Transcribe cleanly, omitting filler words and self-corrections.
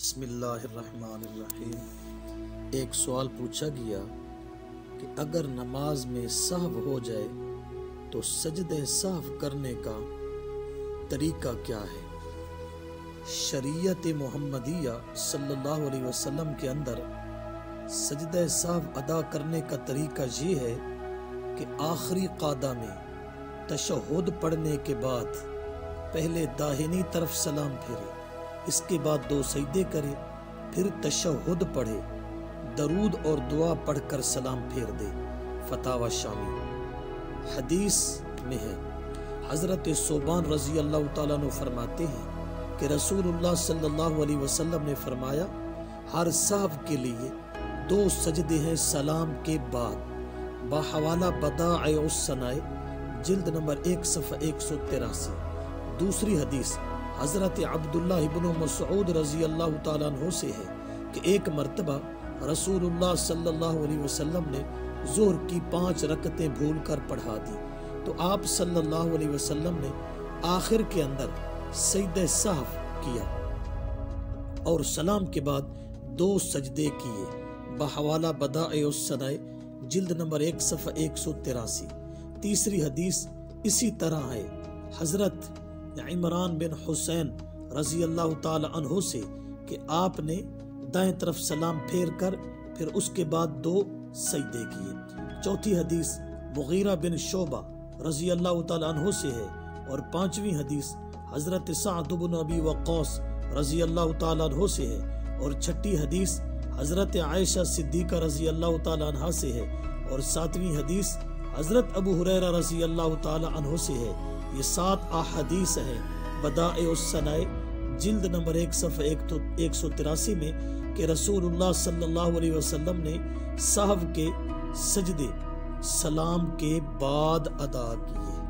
بسم اللہ الرحمن الرحیم۔ ایک سوال پوچھا گیا کہ اگر نماز میں سہو ہو جائے تو سجدہ سہو کرنے کا طریقہ کیا ہے؟ شریعت محمدیہ صلی اللہ علیہ وسلم کے اندر سجدہ سہو ادا کرنے کا طریقہ یہ ہے کہ آخری قعدہ میں تشہد پڑھنے کے بعد پہلے داہنی طرف سلام پھیرے، اس کے بعد 2 سجدے کرے، پھر تشہد پڑھے، درود اور دعا پڑھ کر سلام پھیر دے۔ فتاوی شامی۔ حدیث میں ہے، حضرت ثوبان رضی اللہ تعالیٰ عنہ فرماتے ہیں کہ رسول اللہ صلی اللہ علیہ وسلم نے فرمایا، ہر سہو کے لیے 2 سجدے ہیں سلام کے بعد۔ بحوالہ بدائع الصنائع جلد نمبر 1 صفحہ 183۔ دوسری حدیث حضرت عبداللہ ابن مسعود رضی اللہ تعالیٰ عنہ سے ہے کہ ایک مرتبہ رسول اللہ صلی اللہ علیہ وسلم نے ظہر کی 5 رکعتیں بھول کر پڑھا دی تو آپ صلی اللہ علیہ وسلم نے آخر کے اندر سجدہ سہو کیا اور سلام کے بعد 2 سجدے کیے۔ بحوالہ بدائع الصنائع جلد نمبر 1 صفحہ 183۔ تیسری حدیث اسی طرح ہے، حضرت عمران بن حسین رضی اللہ تعالی عنہ سے کہ آپ نے دائیں طرف سلام پھیر کر پھر اس کے بعد 2 سجدے کیے۔ چوتھی حدیث مغیرہ بن شعبہ رضی اللہ تعالی عنہ سے ہے اور 5ویں حدیث حضرت سعد بن ابی وقاص رضی اللہ تعالی عنہ سے ہے اور 6ٹھی حدیث حضرت عائشہ صدیقہ رضی اللہ تعالی عنہ سے ہے اور 7ویں حدیث حضرت ابو ہریرہ رضی اللہ تعالی عنہ سے ہے۔ یہ 7 احادیث ہیں بدائع الصنائع جلد نمبر 1 صفحہ 183 میں کہ رسول اللہ صلی اللہ علیہ وسلم نے سہو کے سجدے سلام کے بعد ادا کیے۔